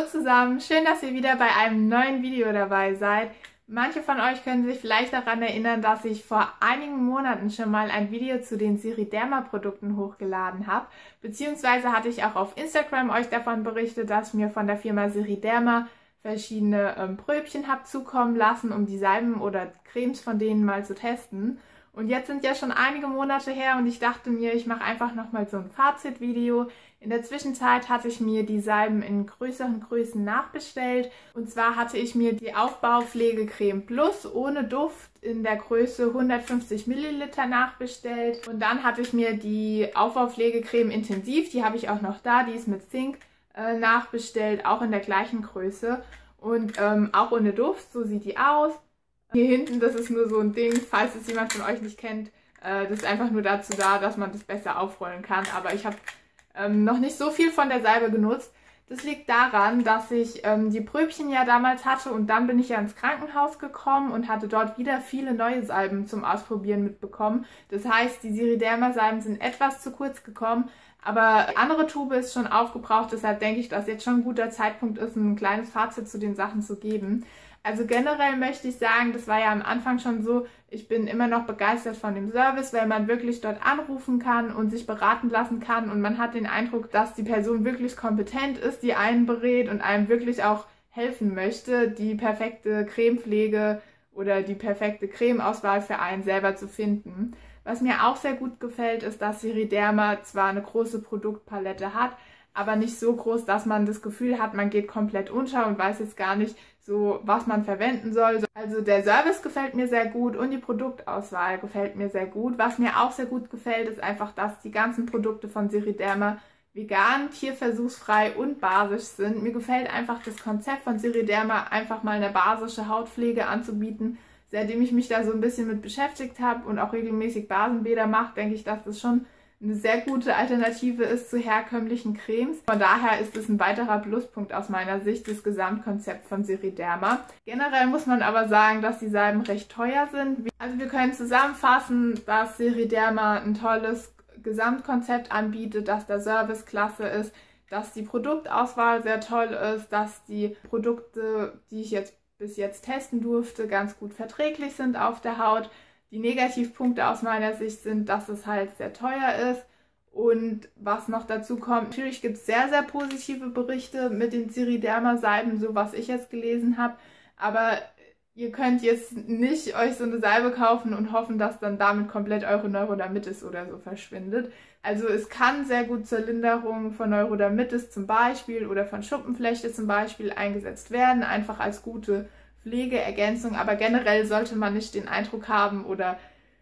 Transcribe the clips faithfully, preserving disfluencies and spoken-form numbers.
Hallo zusammen, schön, dass ihr wieder bei einem neuen Video dabei seid. Manche von euch können sich vielleicht daran erinnern, dass ich vor einigen Monaten schon mal ein Video zu den Siriderma Produkten hochgeladen habe. Beziehungsweise hatte ich auch auf Instagram euch davon berichtet, dass ich mir von der Firma Siriderma verschiedene ähm, Pröbchen habe zukommen lassen, um die Salben oder Cremes von denen mal zu testen. Und jetzt sind ja schon einige Monate her und ich dachte mir, ich mache einfach nochmal so ein Fazitvideo. In der Zwischenzeit hatte ich mir die Salben in größeren Größen nachbestellt. Und zwar hatte ich mir die Aufbaupflegecreme Plus ohne Duft in der Größe hundertfünfzig Milliliter nachbestellt. Und dann hatte ich mir die Aufbaupflegecreme Intensiv, die habe ich auch noch da, die ist mit Zink, äh, nachbestellt, auch in der gleichen Größe. Und ähm, auch ohne Duft, so sieht die aus. Hier hinten, das ist nur so ein Ding, falls es jemand von euch nicht kennt. Äh, das ist einfach nur dazu da, dass man das besser aufrollen kann. Aber ich habe ähm, noch nicht so viel von der Salbe genutzt. Das liegt daran, dass ich ähm, die Pröbchen ja damals hatte und dann bin ich ja ins Krankenhaus gekommen und hatte dort wieder viele neue Salben zum Ausprobieren mitbekommen. Das heißt, die Siriderma Salben sind etwas zu kurz gekommen, aber die andere Tube ist schon aufgebraucht. Deshalb denke ich, dass jetzt schon ein guter Zeitpunkt ist, ein kleines Fazit zu den Sachen zu geben. Also generell möchte ich sagen, das war ja am Anfang schon so, ich bin immer noch begeistert von dem Service, weil man wirklich dort anrufen kann und sich beraten lassen kann und man hat den Eindruck, dass die Person wirklich kompetent ist, die einen berät und einem wirklich auch helfen möchte, die perfekte Cremepflege oder die perfekte Cremeauswahl für einen selber zu finden. Was mir auch sehr gut gefällt, ist, dass Siriderma zwar eine große Produktpalette hat, aber nicht so groß, dass man das Gefühl hat, man geht komplett unter und weiß jetzt gar nicht so, was man verwenden soll. Also der Service gefällt mir sehr gut und die Produktauswahl gefällt mir sehr gut. Was mir auch sehr gut gefällt, ist einfach, dass die ganzen Produkte von Siriderma vegan, tierversuchsfrei und basisch sind. Mir gefällt einfach das Konzept von Siriderma, einfach mal eine basische Hautpflege anzubieten. Seitdem ich mich da so ein bisschen mit beschäftigt habe und auch regelmäßig Basenbäder mache, denke ich, dass das schon eine sehr gute Alternative ist zu herkömmlichen Cremes. Von daher ist es ein weiterer Pluspunkt aus meiner Sicht, das Gesamtkonzept von Siriderma. Generell muss man aber sagen, dass die Salben recht teuer sind. Also wir können zusammenfassen, dass Siriderma ein tolles Gesamtkonzept anbietet, dass der Service klasse ist, dass die Produktauswahl sehr toll ist, dass die Produkte, die ich jetzt bis jetzt testen durfte, ganz gut verträglich sind auf der Haut. Die Negativpunkte aus meiner Sicht sind, dass es halt sehr teuer ist und was noch dazu kommt, natürlich gibt es sehr, sehr positive Berichte mit den Siriderma Salben, so was ich jetzt gelesen habe, aber ihr könnt jetzt nicht euch so eine Salbe kaufen und hoffen, dass dann damit komplett eure Neurodermitis oder so verschwindet. Also es kann sehr gut zur Linderung von Neurodermitis zum Beispiel oder von Schuppenflechte zum Beispiel eingesetzt werden, einfach als gute Pflegeergänzung, aber generell sollte man nicht den Eindruck haben oder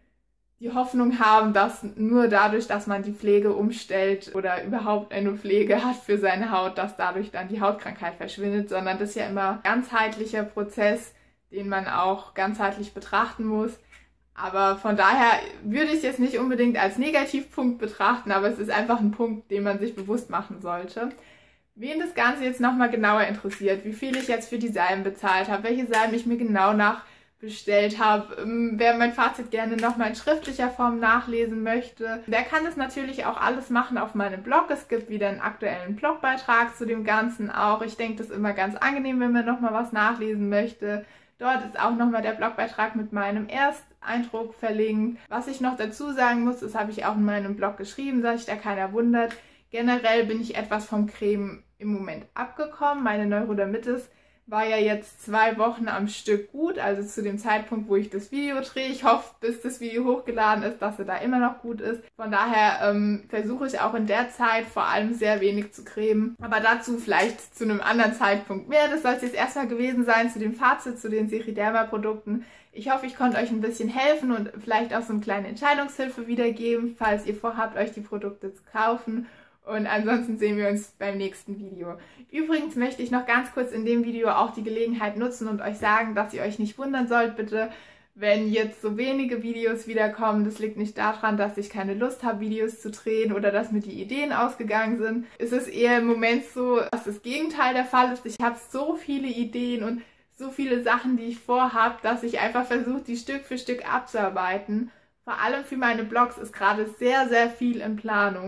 die Hoffnung haben, dass nur dadurch, dass man die Pflege umstellt oder überhaupt eine Pflege hat für seine Haut, dass dadurch dann die Hautkrankheit verschwindet, sondern das ist ja immer ein ganzheitlicher Prozess, den man auch ganzheitlich betrachten muss. Aber von daher würde ich es jetzt nicht unbedingt als Negativpunkt betrachten, aber es ist einfach ein Punkt, den man sich bewusst machen sollte. Wen das Ganze jetzt nochmal genauer interessiert, wie viel ich jetzt für die Salben bezahlt habe, welche Salben ich mir genau nachbestellt habe, wer mein Fazit gerne nochmal in schriftlicher Form nachlesen möchte, der kann das natürlich auch alles machen auf meinem Blog. Es gibt wieder einen aktuellen Blogbeitrag zu dem Ganzen auch. Ich denke, das ist immer ganz angenehm, wenn man nochmal was nachlesen möchte. Dort ist auch nochmal der Blogbeitrag mit meinem Ersteindruck verlinkt. Was ich noch dazu sagen muss, das habe ich auch in meinem Blog geschrieben, dass sich da keiner wundert. Generell bin ich etwas vom Creme im Moment abgekommen. Meine Neurodermitis war ja jetzt zwei Wochen am Stück gut, also zu dem Zeitpunkt, wo ich das Video drehe. Ich hoffe, bis das Video hochgeladen ist, dass er da immer noch gut ist. Von daher ähm, versuche ich auch in der Zeit vor allem sehr wenig zu cremen. Aber dazu vielleicht zu einem anderen Zeitpunkt mehr. Das soll es jetzt erstmal gewesen sein zu dem Fazit, zu den Siriderma Produkten. Ich hoffe, ich konnte euch ein bisschen helfen und vielleicht auch so eine kleine Entscheidungshilfe wiedergeben, falls ihr vorhabt, euch die Produkte zu kaufen. Und ansonsten sehen wir uns beim nächsten Video. Übrigens möchte ich noch ganz kurz in dem Video auch die Gelegenheit nutzen und euch sagen, dass ihr euch nicht wundern sollt, bitte, wenn jetzt so wenige Videos wiederkommen. Das liegt nicht daran, dass ich keine Lust habe, Videos zu drehen oder dass mir die Ideen ausgegangen sind. Es ist eher im Moment so, dass das Gegenteil der Fall ist. Ich habe so viele Ideen und so viele Sachen, die ich vorhabe, dass ich einfach versuche, die Stück für Stück abzuarbeiten. Vor allem für meine Blogs ist gerade sehr, sehr viel in Planung.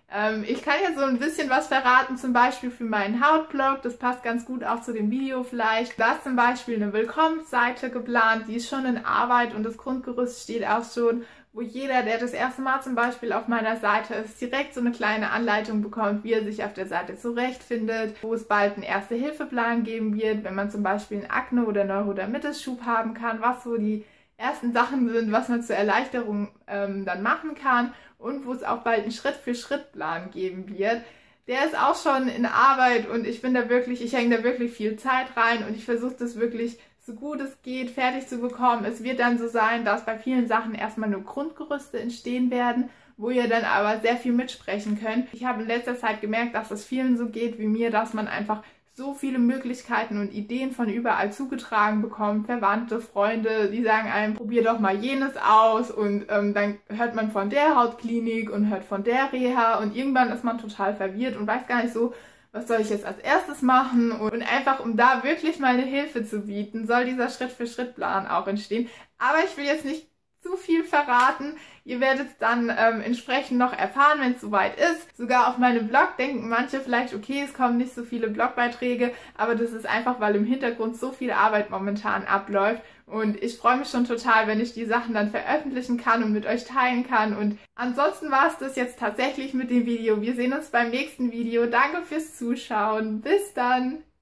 Ähm, ich kann ja so ein bisschen was verraten, zum Beispiel für meinen Hautblog. Das passt ganz gut auch zu dem Video vielleicht. Da ist zum Beispiel eine Willkommensseite geplant, die ist schon in Arbeit und das Grundgerüst steht auch schon, wo jeder, der das erste Mal zum Beispiel auf meiner Seite ist, direkt so eine kleine Anleitung bekommt, wie er sich auf der Seite zurechtfindet, wo es bald einen Erste-Hilfe-Plan geben wird, wenn man zum Beispiel einen Akne- oder Neurodermitis-Schub haben kann, was so die ersten Sachen sind, was man zur Erleichterung ähm, dann machen kann und wo es auch bald einen Schritt-für-Schritt-Plan geben wird. Der ist auch schon in Arbeit und ich bin da wirklich, ich hänge da wirklich viel Zeit rein und ich versuche das wirklich so gut es geht fertig zu bekommen. Es wird dann so sein, dass bei vielen Sachen erstmal nur Grundgerüste entstehen werden, wo ihr dann aber sehr viel mitsprechen könnt. Ich habe in letzter Zeit gemerkt, dass es vielen so geht wie mir, dass man einfach so viele Möglichkeiten und Ideen von überall zugetragen bekommt. Verwandte, Freunde, die sagen einem, probier doch mal jenes aus und ähm, dann hört man von der Hautklinik und hört von der Reha und irgendwann ist man total verwirrt und weiß gar nicht so, was soll ich jetzt als erstes machen? Und einfach, um da wirklich mal eine Hilfe zu bieten, soll dieser Schritt-für-Schritt-Plan auch entstehen. Aber ich will jetzt nicht zu viel verraten. Ihr werdet es dann ähm, entsprechend noch erfahren, wenn es soweit ist. Sogar auf meinem Blog denken manche vielleicht, okay, es kommen nicht so viele Blogbeiträge, aber das ist einfach, weil im Hintergrund so viel Arbeit momentan abläuft. Und ich freue mich schon total, wenn ich die Sachen dann veröffentlichen kann und mit euch teilen kann. Und ansonsten war es das jetzt tatsächlich mit dem Video. Wir sehen uns beim nächsten Video. Danke fürs Zuschauen. Bis dann!